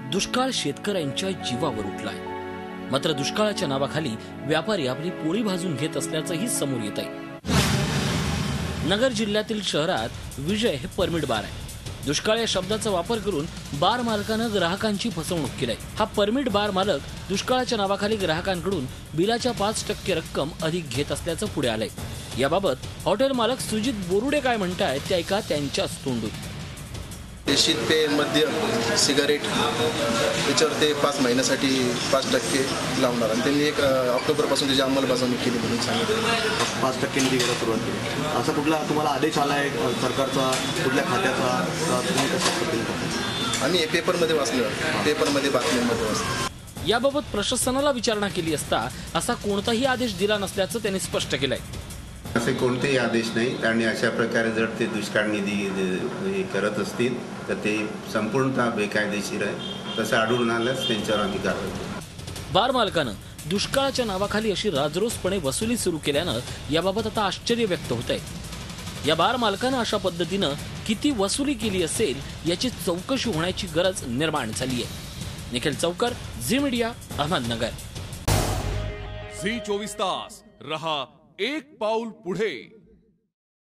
दुष्काळ शेतकऱ्यांच्या जीवावर उठलाय। मात्र दुष्काळाच्या नावाखाली व्यापारी आपली पोळी भाजून घेत असल्याचंही समोर येत आहे। नगर जिल्ह्यातील शहरात विजय हे परमिट बार आहे। दुष्काळ या शब्दाचा वापर करून बार मालकानं ग्राहकांची फसवणूक केली आहे। हा परमिट बार मालक दुष्काळाच्या नावाखाली ग्राहकांकडून बिलाच्या 5% रक्कम अधिक घेत असल्याचं पुढे आलंय। याबाबत हॉटेल मालक सुजित बोरुडे काय म्हणतायत ते ऐका त्यांच्याच तोंडून। शीत पेय, मद्य, सिगारेट याच्यावर ते 5 महिन्यासाठी 5% लावणार आणि त्यांनी 1 ऑक्टोबरपासून त्याची अंमलबजावणी केली म्हणून सांगितलं। 5% निधी घ्यायला सुरुवात केली। असा कुठला तुम्हाला आदेश आलाय सरकारचा, कुठल्या खात्याचा, तुम्ही कसं केलं? आम्ही पेपरमध्ये वाचलं, पेपरमध्ये बातम्यांमध्ये वाचलं। याबाबत प्रशासनाला विचारणा केली असता असा कोणताही आदेश दिला नसल्याचं त्यांनी स्पष्ट केलंय। असे कोणतेही आदेश नाही आणि अशा प्रकारे जर ते दुष्काळ निधी करत असतील तर ते संपूर्णतः बेकायदेशीर आहे। तसं आढळून आल्यास त्यांच्यावर आम्ही कारवाई करू। बार मालकानं दुष्काळाच्या नावाखाली अशी राजरोसपणे वसुली सुरू केल्यानं याबाबत आता आश्चर्य व्यक्त होत आहे। या बार मालकानं अशा पद्धतीनं किती वसुली केली असेल याची चौकशी होण्याची गरज निर्माण झाली आहे। निखिल चौकर, झी मीडिया, अहमदनगर। झी 24 तास रहा एक पाऊल पुढे।